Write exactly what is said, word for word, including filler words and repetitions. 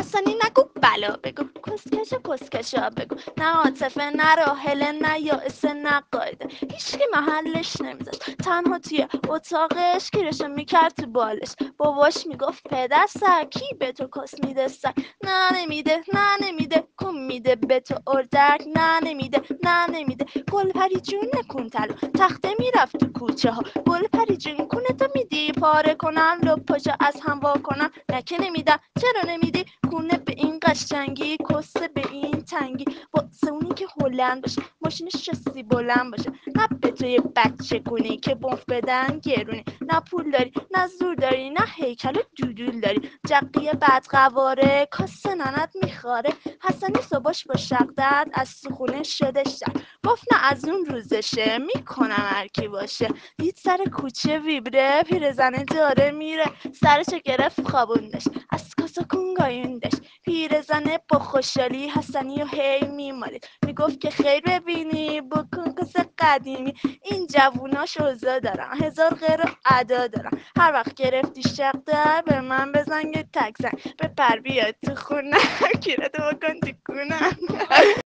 حسنی نگو بلا بگو، کسکش کسکشا بگو، نه عاطفه نه راحله نه یائسه نه قاعده، هیچکی محلش نمیذاشت، تنها توی اتاقش گیرشو میکرد تو بالش. باباش میگفت پدر سر کی به تو کس میده سر، نه نمیده نه نمیده، کم میده به تو اردک، نه نمیده نه نمیده. گل پری جون کونتلو تخته میرفت تو کوچه ها، گل پری جون کونه تو میدی پاره کنم، لپاشو از هم وا کنم، نه که نمیدم. چرا نمیدی کونه به این قشنگی، کسه به این تنگی، واسه اونی که هلند باشه، ماشینش رسی بلند باشه، نه به تو یه بچه کنی که بنف بدن گرونی، نه پول داری نه زور داری نه هیکل و دودول داری، جقی بدقواره کاسه ننت میخواره. حسنی صبحش با شقدت از تو خونه شده شد، گفت نه از اون روزشه میکنم هرکی باشه. دید سر کوچه ویبره پیرزنه داره میره، سرشو گرفت خوابوندش از کاسه کون گایوندش. پیرزنه با خوشحالی حسنی و هی میمالید، میگفت که خیر ببینی بکن کاسه قدیمی، این جووناش اوضاع دارن هزار غیر و ادا دارن، هر وقت گرفتی شقدر به من بزن یه تک زن، بپر بیاد تو خونه کیرتو بکن تو کونه.